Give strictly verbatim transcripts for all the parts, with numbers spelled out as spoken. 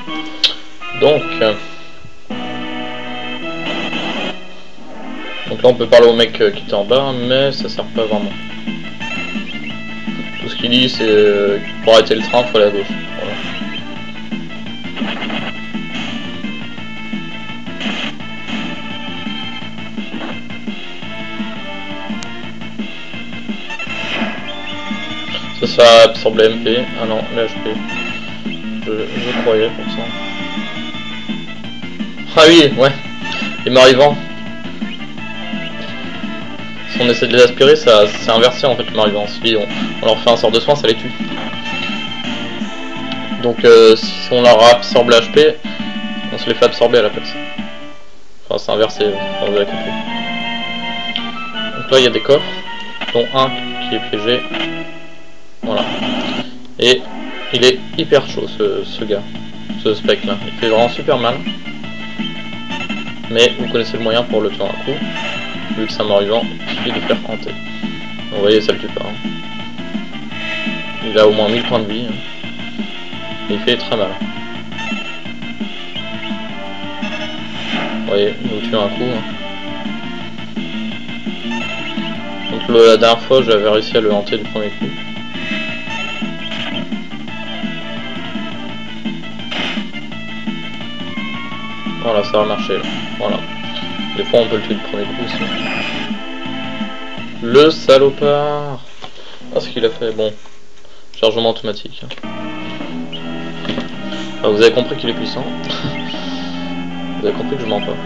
Donc, euh, donc là on peut parler au mec euh, qui était en bas, mais ça sert pas vraiment. Tout ce qu'il dit c'est euh, pour arrêter le train, il faut aller à gauche. Voilà. Ça, ça absorbe la M P. Ah non, la H P. Je, je croyais pour ça. Ah oui, ouais. Les morts-vivants. Si on essaie de les aspirer, ça c'est inversé en fait, les morts-vivants. Si on, on leur fait un sort de soin, ça les tue. Donc euh, si on leur absorbe la H P, on se les fait absorber à la place. Enfin, c'est inversé, vous avez compris. Donc là, il y a des coffres, dont un qui est piégé. Voilà. Et il est hyper chaud ce, ce gars, ce spec là. Il fait vraiment super mal. Mais vous connaissez le moyen pour le tuer un coup. Vu que c'est un mort-vivant, il suffit de faire hanter. Vous voyez, ça le tue pas. Hein. Il a au moins mille points de vie. Hein. Et il fait très mal. Vous voyez, il nous tue un coup. Hein. Donc le, la dernière fois, j'avais réussi à le hanter du premier coup. Voilà, ça va marcher. Voilà. Des fois, on peut le tuer du premier coup aussi. Le salopard. Ah, ce qu'il a fait. Bon. Chargement automatique. Ah, vous avez compris qu'il est puissant. Vous avez compris que je mens pas.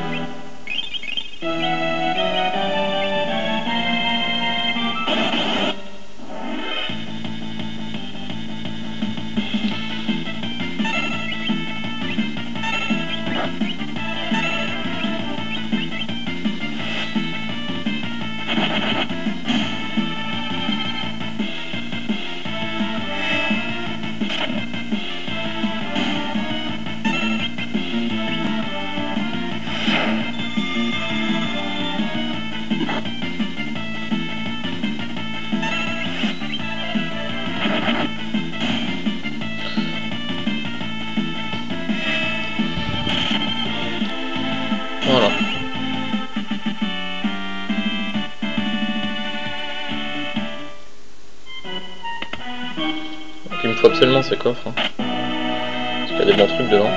Voilà. Donc il me faut absolument ces coffres. Hein. Parce qu'il y a des bons trucs dedans.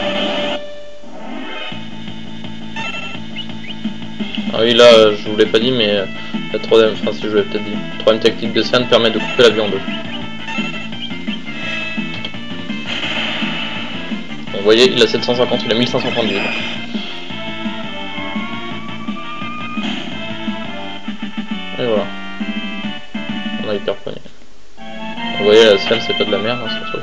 Ah oui, là je vous l'ai pas dit, mais la troisième, enfin si je vous l'ai peut-être dit, la troisième technique de Cyan permet de couper l'avion en deux. Donc, vous voyez, il a sept cent cinquante, il a mille cinq cents points de vie. Et voilà. On a hyper poigné. Vous voyez, la Cyan c'est pas de la merde, hein, ce truc.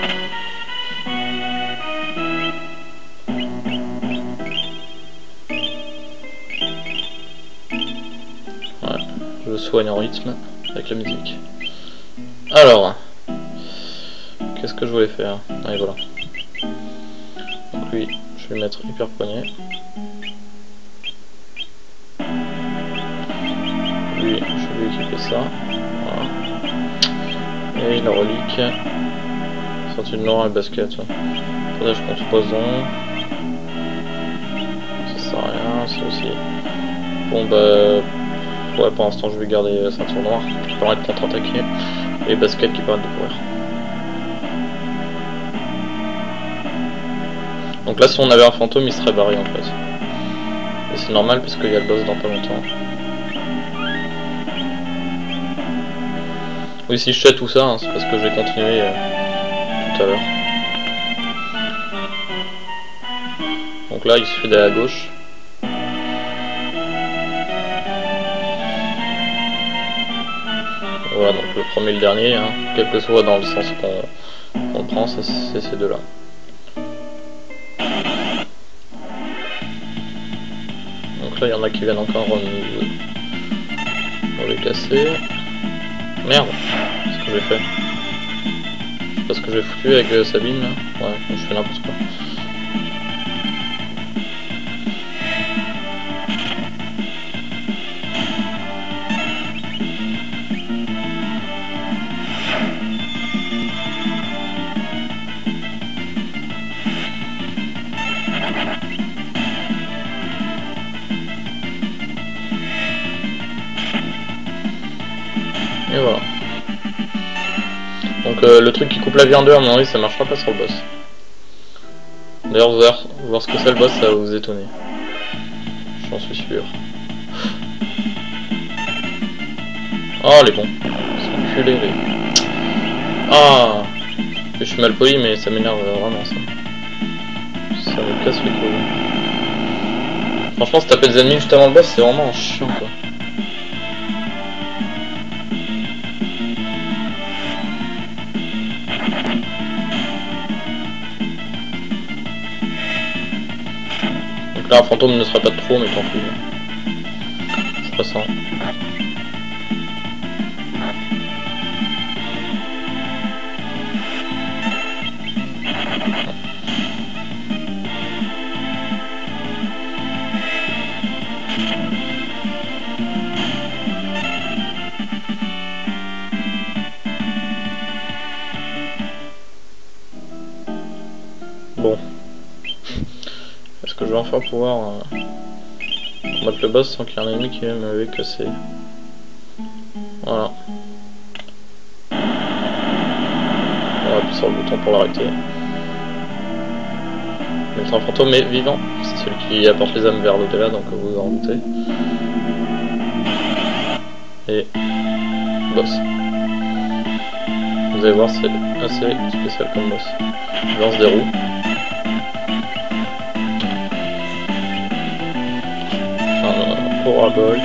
Ouais, je soigne en rythme avec la musique. Alors, qu'est-ce que je voulais faire? Ah, et voilà. Donc lui, je vais mettre hyper poignet. Lui, je vais lui équiper ça. Voilà. Et la relique. Sortie de noir et basket. Faudrait contre poison. Ça sert à rien, ça aussi. Bon bah. Ouais, pour l'instant je vais garder la ceinture noire qui permet de contre-attaquer. Et basket qui permet de courir. Donc là si on avait un fantôme il serait barré en fait. Et c'est normal parce qu'il y a le boss dans pas longtemps. Oui, si je sais tout ça, hein, c'est parce que j'ai continué euh, tout à l'heure. Donc là, il suffit d'aller à gauche. Voilà, donc le premier et le dernier, hein, quel que soit dans le sens qu'on qu'on prend, c'est ces deux-là. Donc là, il y en a qui viennent encore nous, nous les casser. Merde, qu'est-ce que j'ai fait? Je sais pas ce que j'ai foutu avec euh, Sabine là. Ouais, je fais n'importe quoi. Et voilà. Donc euh, le truc qui coupe la vie en deux, à mon avis, ça marchera pas sur le boss. D'ailleurs, vous allez voir ce que c'est le boss, ça va vous étonner. J'en suis sûr. Oh, les bons. Ils sont culés, les... Ah, je suis mal poli, mais ça m'énerve vraiment, ça. Ça me casse les couilles. Franchement, se taper des ennemis juste avant le boss, c'est vraiment chiant, quoi. Donc là, un fantôme ne sera pas de trop, mais tant pis. C'est pas ça. Bon. Est-ce que je vais enfin pouvoir euh, combattre le boss sans qu'il y ait un ennemi qui m'avait cassé? Voilà. On va appuyer sur le bouton pour l'arrêter. Mais c'est un fantôme mais vivant. C'est celui qui apporte les âmes vers l'au-delà, donc vous vous en doutez. Et boss. Vous allez voir, c'est assez spécial comme boss. Il lance des roues. Pour un bolt.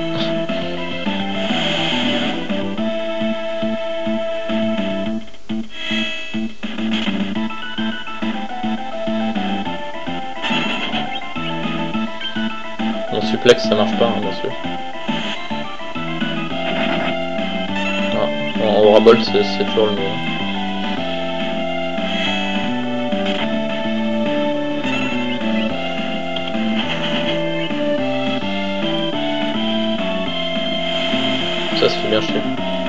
Mon suplex ça marche pas, hein, bien sûr. Ah, bon, Aura Bolt c'est toujours le mieux. Ça se fait bien chier.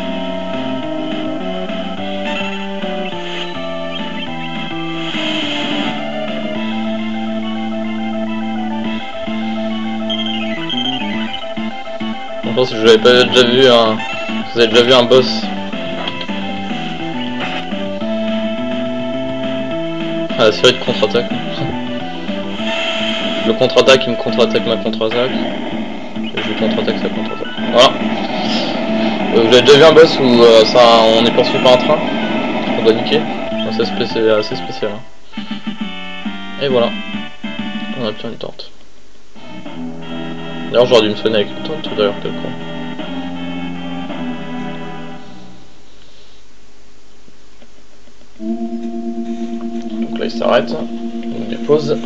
Je pense que je n'avais pas déjà vu un... Vous avez déjà vu un boss. Ah, la série de contre-attaque. Le contre-attaque, il me contre-attaque ma contre-attaque. Et je lui contre-attaque sa contre-attaque. Voilà. Euh, vous avez déjà vu un boss où euh, ça, on est poursuivi par un train qu'on doit niquer. C'est spécial, assez spécial. Hein. Et voilà. On a obtenu une tente. D'ailleurs j'aurais dû me soigner avec une tente d'ailleurs, quel con. Donc là il s'arrête. On dépose.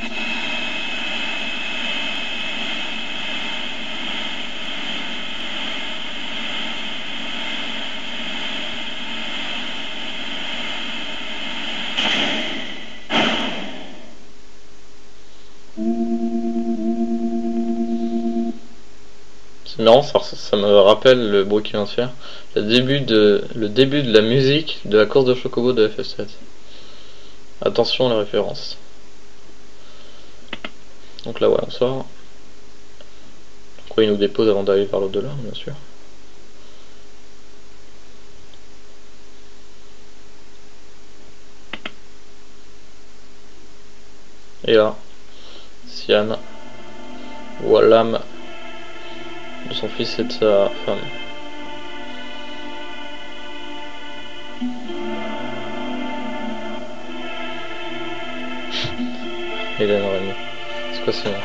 C'est marrant, ça, ça me rappelle le bruit qu'il vient de faire. Le début de, le début de la musique de la course de Chocobo de F F sept. Attention à la référence. Donc là, voilà, on sort. Donc ouais, il nous dépose avant d'aller vers l'au-delà, bien sûr. Et là, Sian voit l'âme de son fils et de sa femme. Hélène Rémy. C'est quoi ce nom?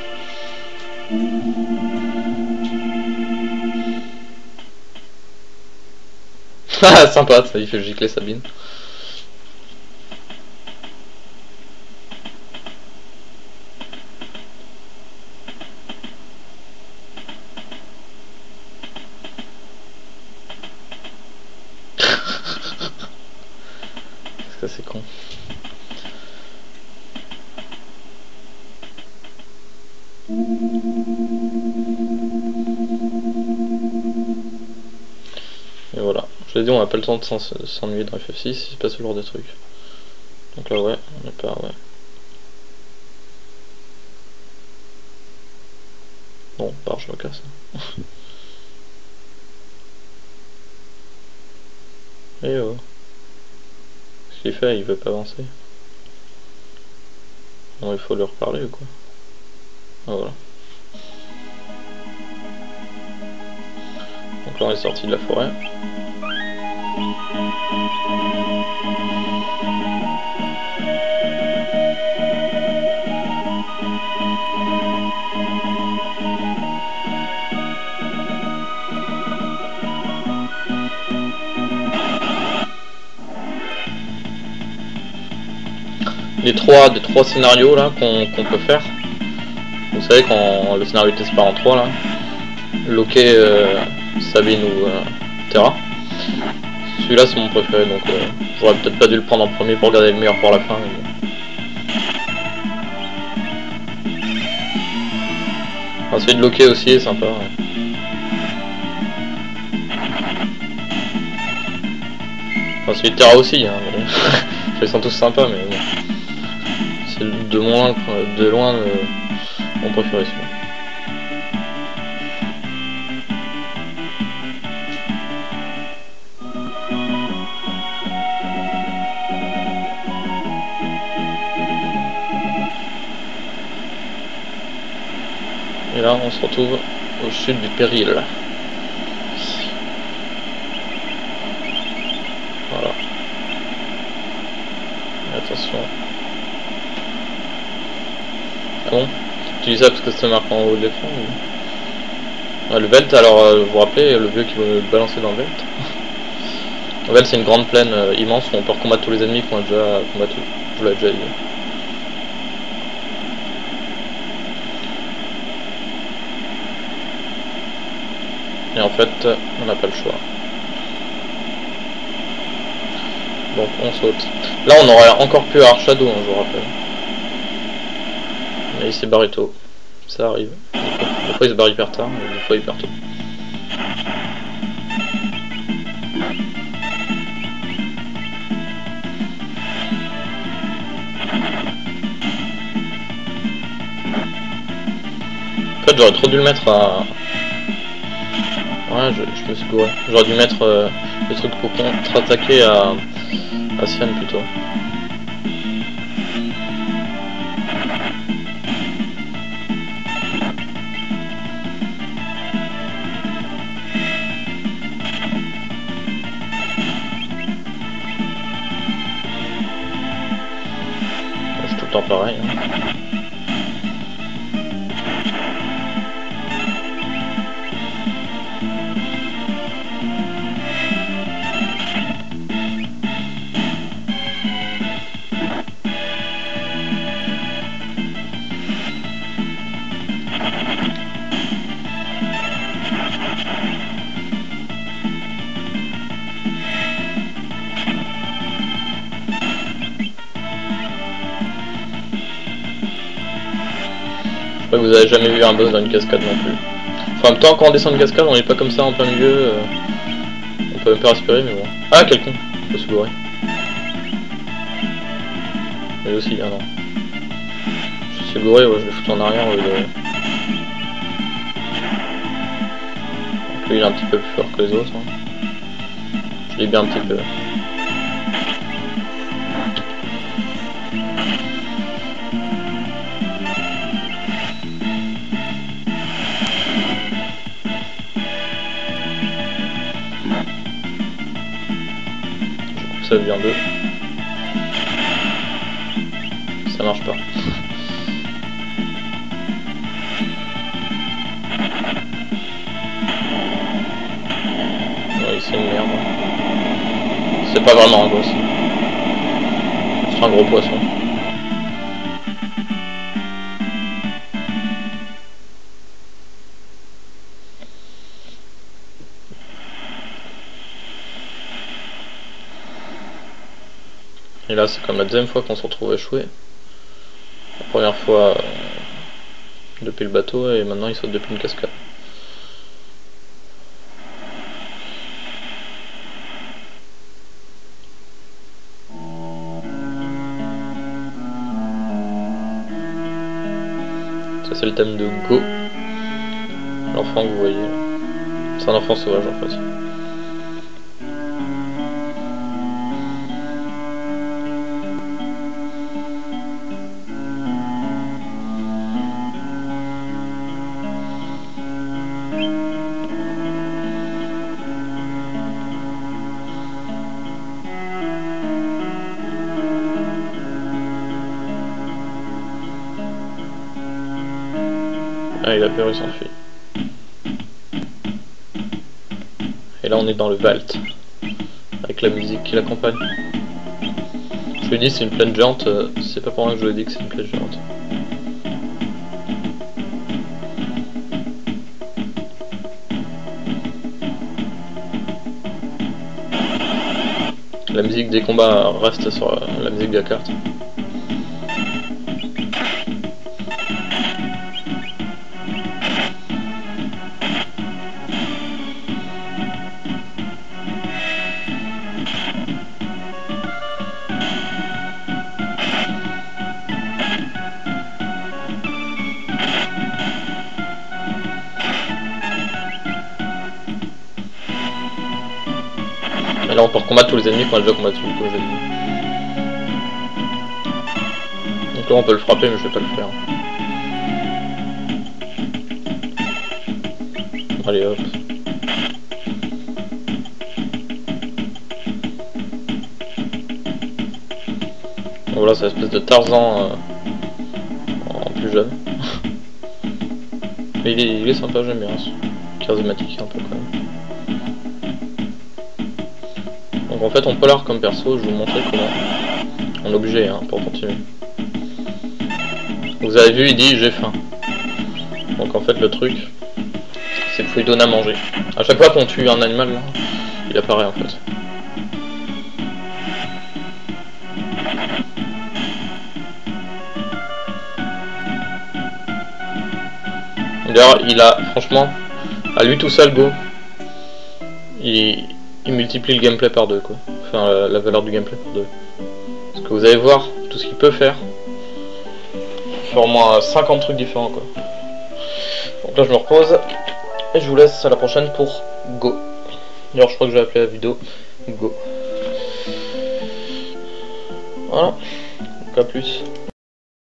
Ah sympa, ça lui fait gicler Sabine. Est-ce que c'est con? Et voilà, je l'ai dit, on n'a pas le temps de s'ennuyer dans F F six, il se passe toujours des trucs. Donc là ouais, on n'est pas, ouais. Bon, part, je me casse. Et oh. Qu'est-ce qu'il fait? Il veut pas avancer. Non, il faut leur parler ou quoi? Ah voilà. Donc là on est sorti de la forêt. Les trois, des trois scénarios là qu'on qu'on peut faire. Vous savez quand le scénario était séparé en trois là, Loquet, euh, Sabine ou euh, Terra. Celui-là c'est mon préféré, donc euh, j'aurais peut-être pas dû le prendre en premier pour garder le meilleur pour la fin. Mais bon. Enfin, celui de Loquet aussi est sympa. Ouais. Enfin celui de Terra aussi, hein, mais je les sens tous sympas, mais bon. C'est de loin, de loin euh, mon préféré celui-là. Et là on se retrouve au sud du péril. Voilà. Et attention. Ah bon? Tu dis ça parce que c'est marqué en haut de l'écran ou... ah, le Velt, alors euh, vous vous rappelez le vieux qui veut me balancer dans le Velt? Le Velt c'est une grande plaine euh, immense où on peut combattre tous les ennemis qu'on a déjà combattu. Je vous l'ai déjà dit. Et en fait, on n'a pas le choix. Donc on saute. Là on aurait encore pu avoir Shadow, hein, je vous rappelle. Mais il s'est barré tôt. Ça arrive. Des fois, des fois il se barre hyper tard, et des fois hyper tôt. En fait j'aurais trop dû le mettre à... ouais, je, je me suis gouré. J'aurais dû mettre euh, le truc pour contre-attaquer à, à Sian plutôt. C'est tout le temps pareil. Hein. Je crois que vous avez jamais vu un boss dans une cascade non plus. Enfin, en même temps, quand on descend une cascade, on n'est pas comme ça en plein milieu. Euh... On peut même pas respirer, mais bon. Ah, quel con! Je me suis gouré. Lui aussi, ah non. Je me suis gouré, ouais, je vais foutre en arrière au lieu de... Donc lui, il est un petit peu plus fort que les autres. Hein. Je l'ai bien un petit peu. Ça devient deux. Ça marche pas. Oui, c'est une merde. C'est pas vraiment un boss. C'est un gros poisson. Et là c'est comme la deuxième fois qu'on se retrouve échoué. La première fois euh, depuis le bateau et maintenant il saute depuis une cascade. Ça c'est le thème de Go. l'enfant que vous voyez. C'est un enfant sauvage en fait. Ah, il a peur, il s'enfuit. Et là on est dans le Vault, avec la musique qui l'accompagne. Je lui dis c'est une plaine géante, euh, c'est pas pour rien que je lui ai dit que c'est une plaine géante. La musique des combats reste sur euh, la musique de la carte. Et là on peut combattre tous les ennemis qu'on a déjà combattu tous les ennemis. Donc là on peut le frapper mais je vais pas le faire. Allez hop. Donc voilà, c'est l'espèce de Tarzan euh, en plus jeune. Mais il est, il est sympa, j'aime bien, charismatique un peu quand même. Donc en fait on polar comme perso, je vais vous montrer comment. On est obligé hein, pour continuer. Vous avez vu, il dit j'ai faim. Donc en fait le truc, c'est qu'il faut lui donner à manger. A chaque fois qu'on tue un animal, là, il apparaît en fait. D'ailleurs il a, franchement, à lui tout seul Go, il, il multiplie le gameplay par deux quoi. Enfin la, la valeur du gameplay par deux. Parce que vous allez voir tout ce qu'il peut faire. Il fait au moins cinquante trucs différents quoi. Donc là je me repose et je vous laisse à la prochaine pour Go. D'ailleurs je crois que je vais appeler la vidéo Go. Voilà, donc à plus.